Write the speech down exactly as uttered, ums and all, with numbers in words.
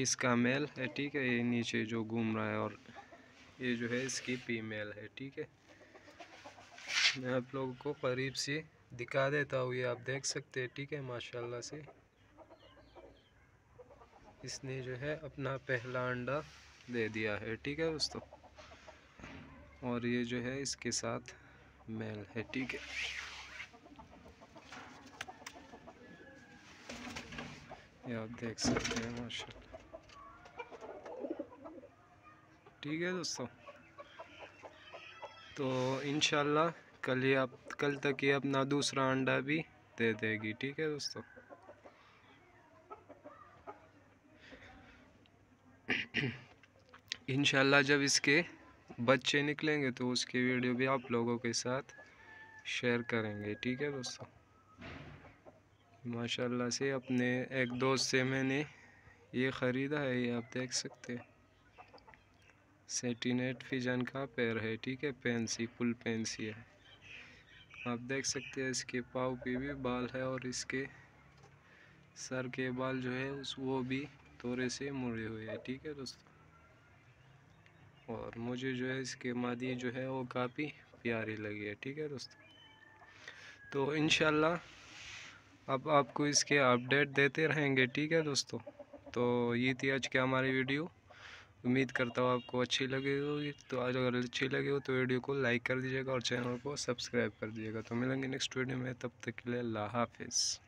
इसका मेल है, ठीक है। ये नीचे जो घूम रहा है और ये जो है इसकी फीमेल है, ठीक है। मैं आप लोगों को करीब से दिखा देता हूँ, ये आप देख सकते हैं, ठीक है। माशाल्लाह से इसने जो है अपना पहला अंडा दे दिया है, ठीक है दोस्तों। और ये जो है इसके साथ मेल है, ठीक है। ये आप देख सकते हैं माशाल्लाह, ठीक है दोस्तों। तो इंशाल्लाह कल ये आप कल तक ये अपना दूसरा अंडा भी दे देगी, ठीक है दोस्तों। इंशाल्लाह जब इसके बच्चे निकलेंगे तो उसकी वीडियो भी आप लोगों के साथ शेयर करेंगे, ठीक है दोस्तों। माशाल्लाह से अपने एक दोस्त से मैंने ये ख़रीदा है, ये आप देख सकते हैं। सेटिनेट फिजन का पैर है, ठीक है। पेंसी फुल पेंसी है, आप देख सकते हैं। इसके पाँव पे भी बाल है और इसके सर के बाल जो है उस वो भी थोड़े से मुड़े हुए हैं, ठीक है दोस्तों। और मुझे जो है इसके मादी जो है वो काफ़ी प्यारी लगी है, ठीक है दोस्तों। तो इंशाल्लाह अब आपको इसके अपडेट देते रहेंगे, ठीक है दोस्तों। तो ये थी आज की हमारी वीडियो, उम्मीद करता हूँ आपको अच्छी लगी होगी। तो आज अगर अच्छी लगी हो तो वीडियो को लाइक कर दीजिएगा और चैनल को सब्सक्राइब कर दीजिएगा। तो मिलेंगे नेक्स्ट वीडियो में, तब तक के लिए अल्लाह हाफिज़।